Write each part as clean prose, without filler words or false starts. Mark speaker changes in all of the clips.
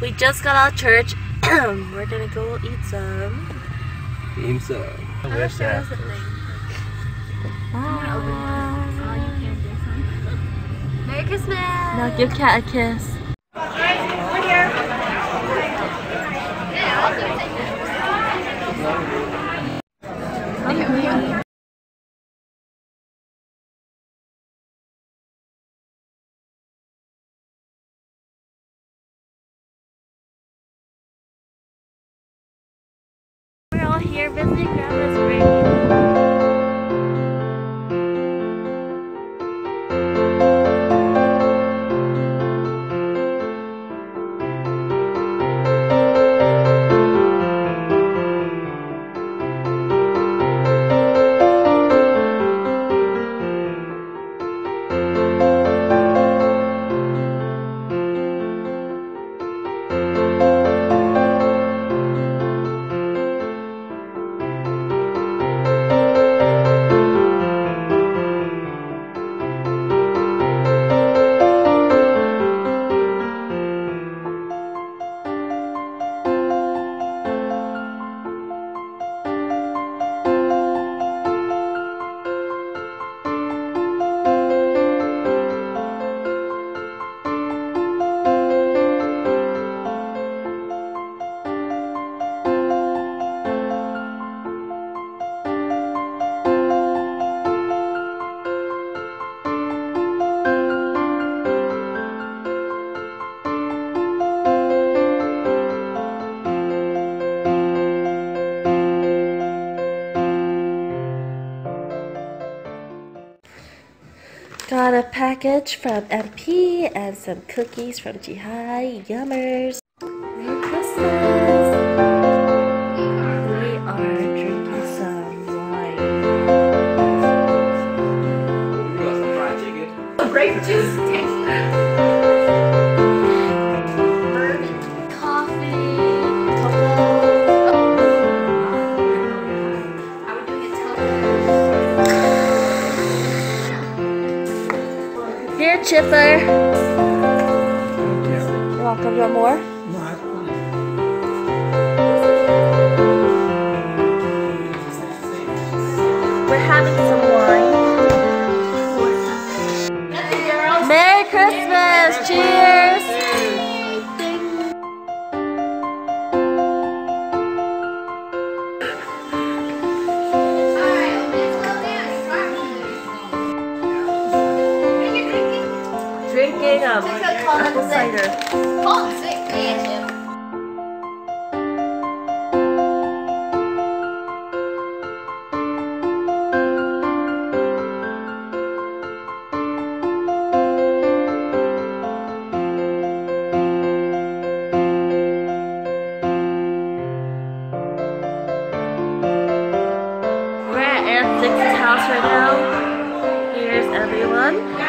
Speaker 1: We just got out of church. We're gonna go eat some.
Speaker 2: Eat some. I wish that.
Speaker 1: Merry Christmas! Now give Cat a kiss.
Speaker 3: We're here.
Speaker 1: We're all here visiting Grandma's grave. Got a package from MP and some cookies from Jihai. Yummers. Merry Christmas! We are drinking some wine.
Speaker 2: You got some fried chicken?
Speaker 3: Grape juice.
Speaker 1: Bourbon, coffee, cocoa. Here, Chipper. You're welcome. You want more? We're having some wine. Merry Christmas! Cheers! Drinking apple cider. We're at Aunt Six's house right now. Here's everyone.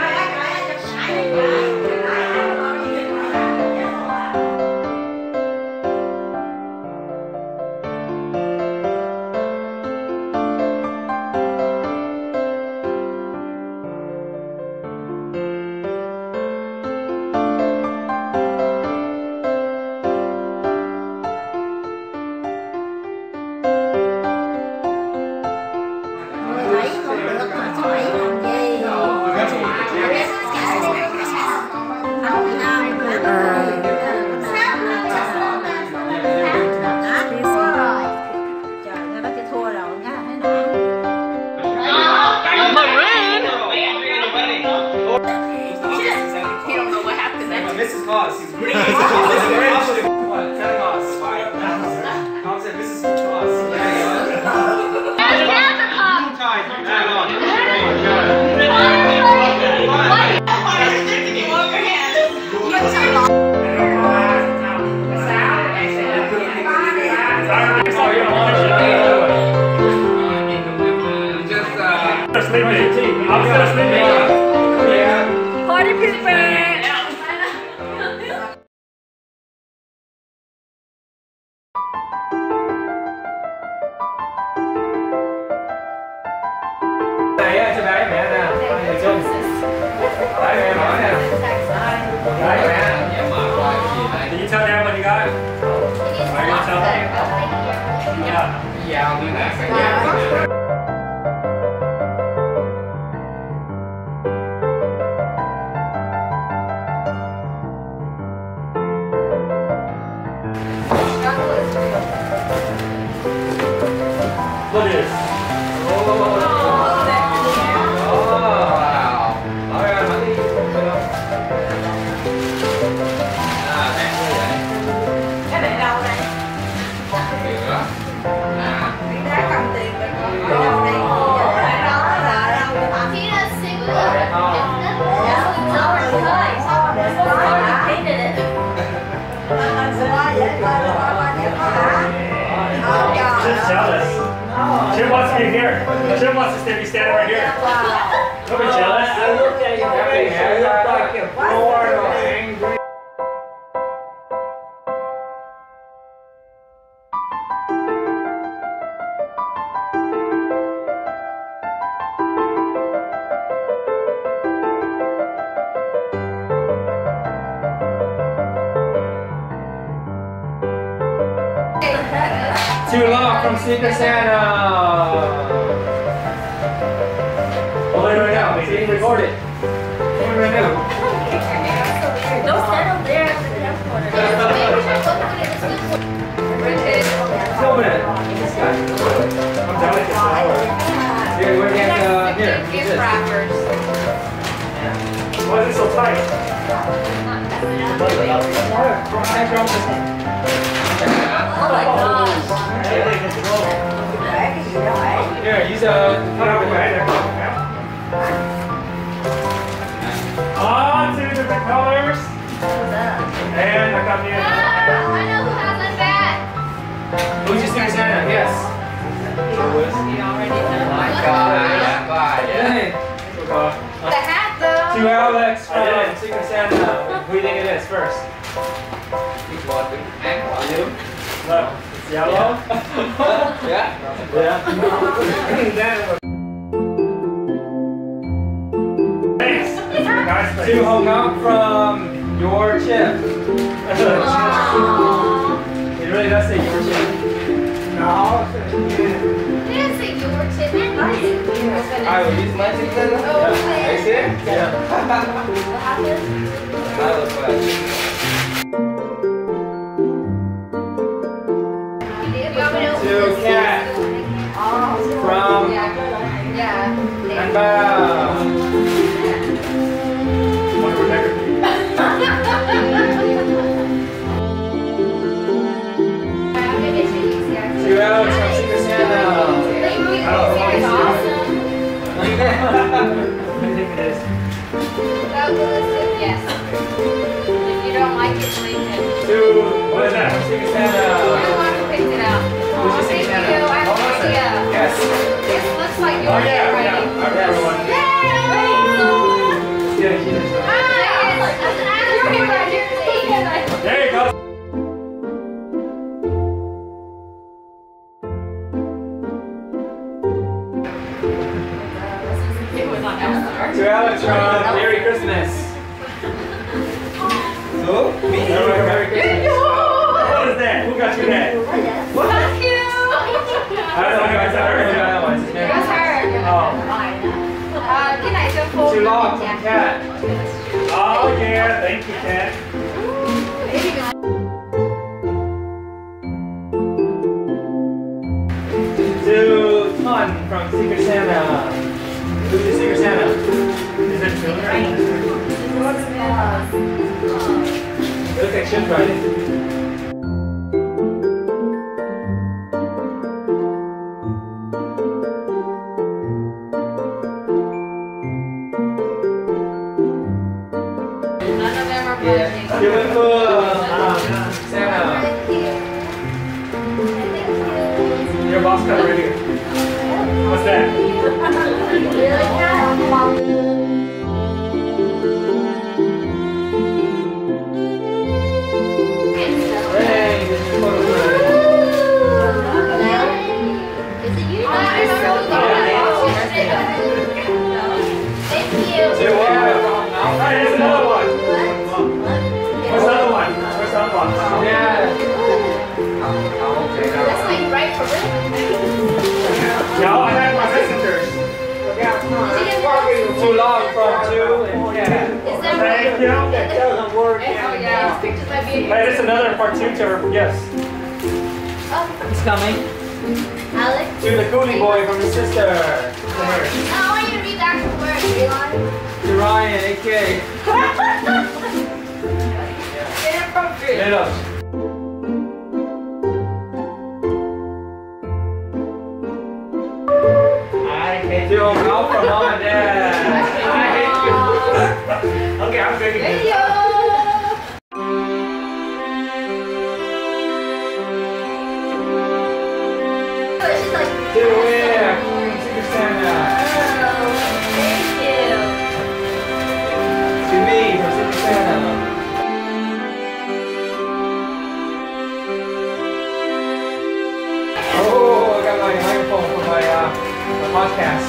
Speaker 2: Mrs. Claus, he's green. Come on, Santa Claus. Mom said Mrs. Claus.
Speaker 1: Party pooper!
Speaker 2: that? Are you gonna tell them? Yeah, I'll do that. Look at this.
Speaker 4: She's jealous. She wants to be here. She wants to be standing right here. Don't be jealous.
Speaker 2: I looked at your face. I looked like you're bored or angry. Too long from Secret Santa. Oh, wait right now. Being recorded. Right now.
Speaker 1: Don't stand up there at the camcorder.
Speaker 2: Open it.
Speaker 4: I'm delicate flower.
Speaker 2: Here, we're getting here.
Speaker 3: Gift wrappers.
Speaker 4: Why is it so tight?
Speaker 1: Oh my gosh.
Speaker 2: Here, use a
Speaker 4: Ah, two different colors.
Speaker 1: What's that?
Speaker 4: And I got the
Speaker 3: I know who has a bat.
Speaker 2: Who's your Secret Santa? Yes.
Speaker 3: My God.
Speaker 2: Hey.
Speaker 3: The hat though.
Speaker 2: To Alex from Secret Santa. Who do you think it is first?
Speaker 4: Look, it's yellow.
Speaker 2: Yeah.
Speaker 4: Thanks. Nice
Speaker 2: To Hong Kong from your chip. It really does say your chip.
Speaker 4: No.
Speaker 3: It didn't say your tip.
Speaker 2: I will use my chip then.
Speaker 3: Okay.
Speaker 2: I see it? Yeah.
Speaker 3: What happened?
Speaker 2: That looks like. To Cat from
Speaker 3: Yeah.
Speaker 2: Unbound.
Speaker 4: One for Becker.
Speaker 2: To Alex from Secret Santa.
Speaker 3: Thank you.
Speaker 4: I don't know.
Speaker 3: It's awesome.
Speaker 4: I think it is.
Speaker 3: That was yes. If you don't like it, leave it.
Speaker 2: To what is that? From Secret
Speaker 3: You're the
Speaker 2: Santa.
Speaker 3: one who picked it out.
Speaker 2: Who's your
Speaker 3: Thank
Speaker 2: Secret
Speaker 3: you.
Speaker 2: Santa?
Speaker 3: I have no idea.
Speaker 2: Yes.
Speaker 3: This looks like
Speaker 4: Oh
Speaker 3: yours
Speaker 4: yeah,
Speaker 3: already.
Speaker 4: yeah. I remember one.
Speaker 3: Yay!
Speaker 2: Yeah, she does.
Speaker 3: You're here right here.
Speaker 4: There you go.
Speaker 2: To Alex from Merry Christmas. Who? Me? Merry Christmas.
Speaker 4: What is that? Who got you that?
Speaker 3: Thank you.
Speaker 4: I don't know. Is that her?
Speaker 3: That's her.
Speaker 4: Oh.
Speaker 3: Cái này cho cô.
Speaker 2: To Log from Cat.
Speaker 4: Oh yeah. Thank you, Cat.
Speaker 2: To Ton from Secret Santa. Who's your Secret Santa?
Speaker 4: Is it children?
Speaker 2: It looks like ship riding.
Speaker 3: None of them are budging.
Speaker 2: Give it to Santa.
Speaker 4: Your boss got right here. What's that?
Speaker 2: Hey, this is photo good.
Speaker 3: Thank you.
Speaker 2: To what?
Speaker 4: Hey, here's another one. Where's the other one? Where's the other one?
Speaker 2: Yeah.
Speaker 3: That's not right for real.
Speaker 4: No, I had my messengers.
Speaker 2: Too long from 2 and
Speaker 3: Is that
Speaker 4: Thank you.
Speaker 2: That doesn't work.
Speaker 3: Oh yeah, these pictures might be.
Speaker 4: Hey, this is another part 2 to her. Yes.
Speaker 2: It's coming.
Speaker 3: Alex?
Speaker 2: To the coolie boy from his sister.
Speaker 3: I want you to read the actual words, Elon.
Speaker 2: To Ryan, AK.
Speaker 3: Inappropriate.
Speaker 2: Little. I hate you. Out from mom and dad. I hate you. Okay, I'm taking
Speaker 3: Hey
Speaker 2: this.
Speaker 3: yo! She's like,
Speaker 2: To where? Secret Santa.
Speaker 3: oh, thank you.
Speaker 2: To me from Secret Santa. Oh, I got my microphone for my podcast.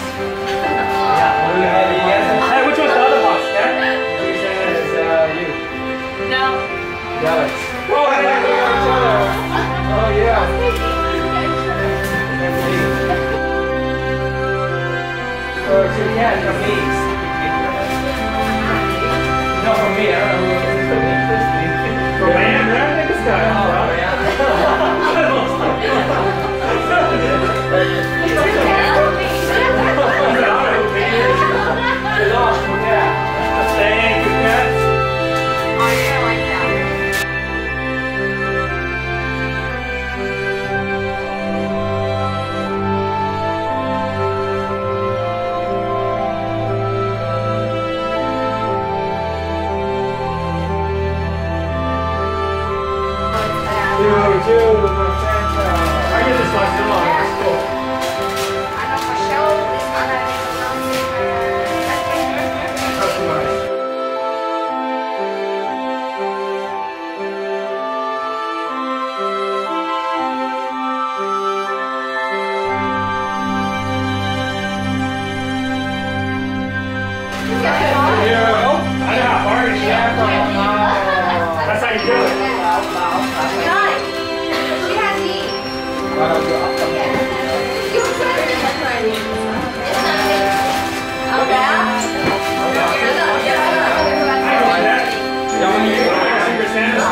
Speaker 4: Hey, which one's the other box? Yeah?
Speaker 2: Secret Santa is you.
Speaker 1: No.
Speaker 2: Alex. Oh, I like each other. Oh, yeah. That's me. Or to the cat from me. No, from me. I don't know who it is.
Speaker 4: For man, man, this guy.
Speaker 2: Oh, yeah.
Speaker 4: Thank you, cats.
Speaker 3: Oh, yeah, I like that.
Speaker 2: Two from Santa.
Speaker 4: I get this one too long. It's cool.
Speaker 3: I know for sure this one I
Speaker 4: Customized.
Speaker 2: Yeah. Oh,
Speaker 4: I know how hard it is. That's how you do it.
Speaker 3: She has these. You said it. It's not me. Oh, yeah? You're the
Speaker 4: I know that. Secret Santa.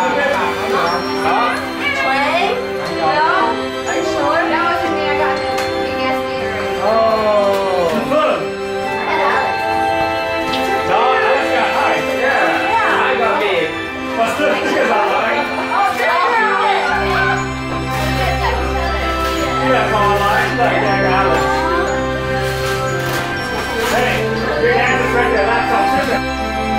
Speaker 3: Play? No? Are you sure? That wasn't me. I got him. He guessed the earring.
Speaker 2: Oh.
Speaker 4: Look.
Speaker 3: And Alex.
Speaker 4: No, Alex got high.
Speaker 2: Yeah. I got me.
Speaker 4: What's this? Because I like.
Speaker 3: Oh,
Speaker 4: Yeah, Paul, I like that Alex. Hey, your hands are right there. Laptop.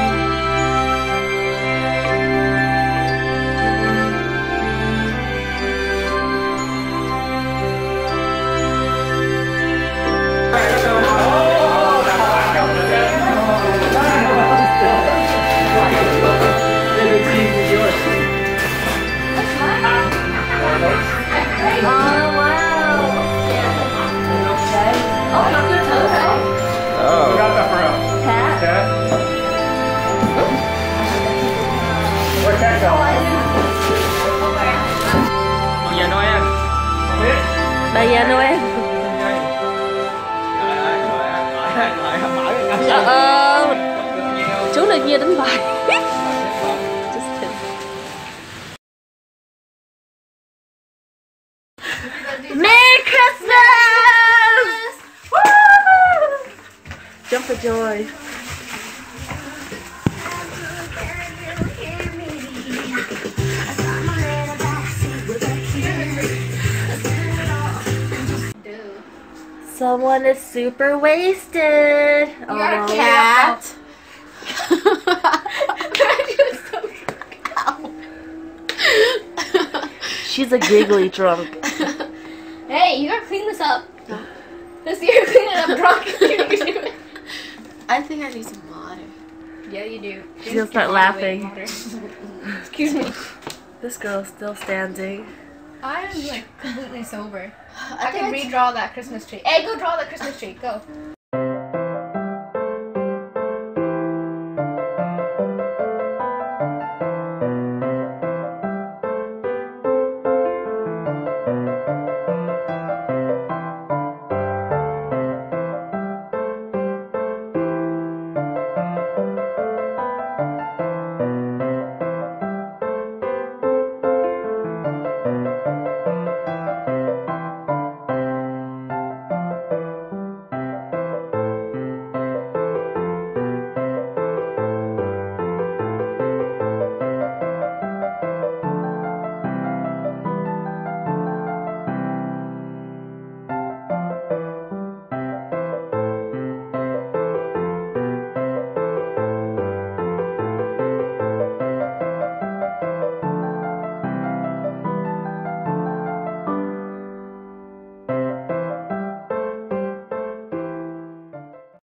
Speaker 4: We got that for him. Cat? Where's Cat go?
Speaker 2: Oh, nhà Noel.
Speaker 1: Bà già Noel. Chú là kia đánh bài. Just kidding. Merry Christmas! Woo! Jump for joy. Someone is super wasted. Oh,
Speaker 3: You're a
Speaker 1: no.
Speaker 3: cat.
Speaker 1: She's a giggly drunk.
Speaker 3: Hey, you gotta clean this up. Let's see you clean it up drunk.
Speaker 5: I think I need some water.
Speaker 3: Yeah, you do.
Speaker 1: She'll start laughing.
Speaker 3: Excuse me.
Speaker 1: This girl's still standing.
Speaker 3: I am like completely sober.
Speaker 5: I
Speaker 3: I can redraw that Christmas tree. Hey, go draw that Christmas tree. Go.